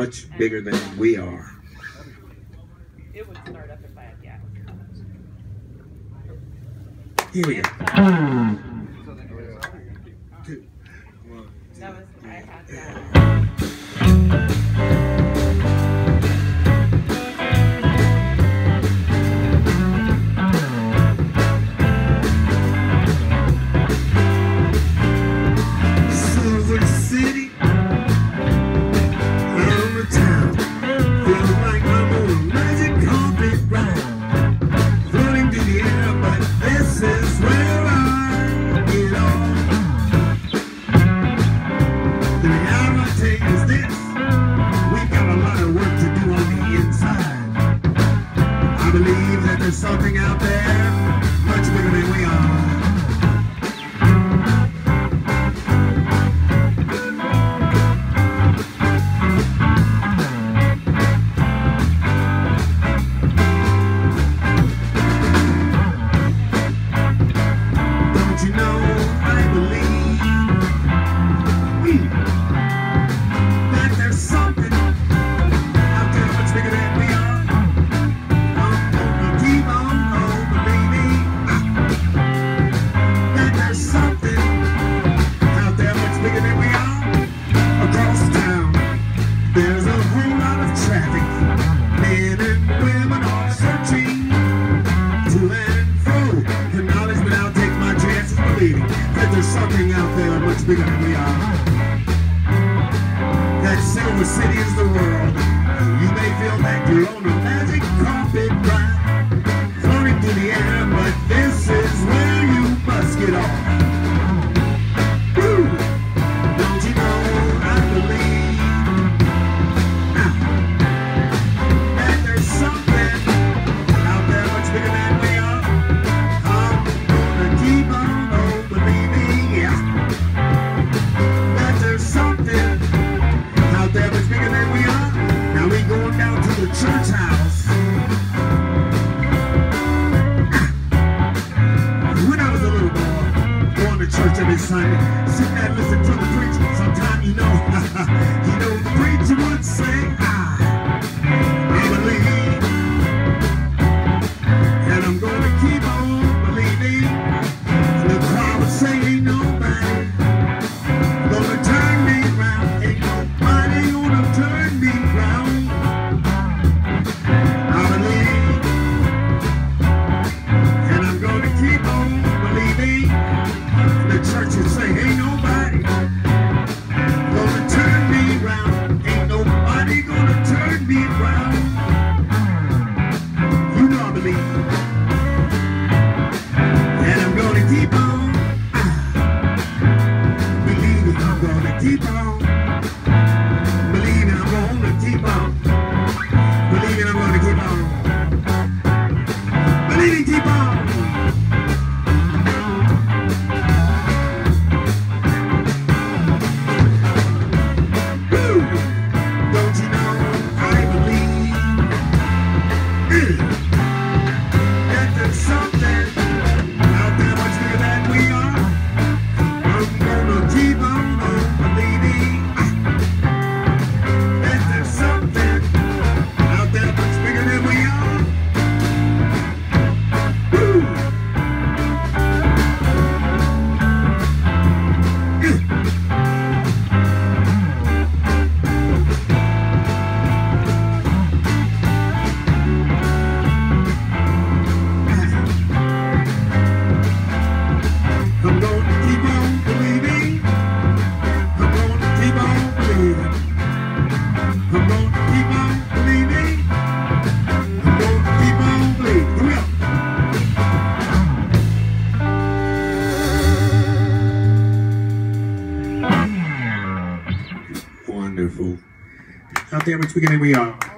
much bigger than we are. It would start up if I had gas. Here we go. Two. One, two. That was, I had that. There's something out there much bigger than we are. Don't you know I believe that there's something out there much bigger than we are. There's a whole lot of traffic. Men and women are searching to and fro for knowledge, but I'll take my chances believing that there's something out there much bigger than we are. That Silver City is the world. You may feel that you're on a magic carpet ride, floating through the air, but this is where you must get off. Woo! Don't you know I believe church house. When I was a little boy, going to church every Sunday, sitting there listening to the preacher. Sometimes you know the preacher would say, I believe, and I'm gonna keep on believing. And the crowd would say, ain't nobody gonna turn me around. Ain't nobody gonna turn me around. Church would say, ain't nobody gonna turn me around. Ain't nobody gonna turn me around. You know I believe. And I'm gonna keep on believing. I'm gonna keep on believing. I'm gonna keep on believing. I'm gonna keep on believing. Keep on. Wonderful. Out there, much bigger than we are.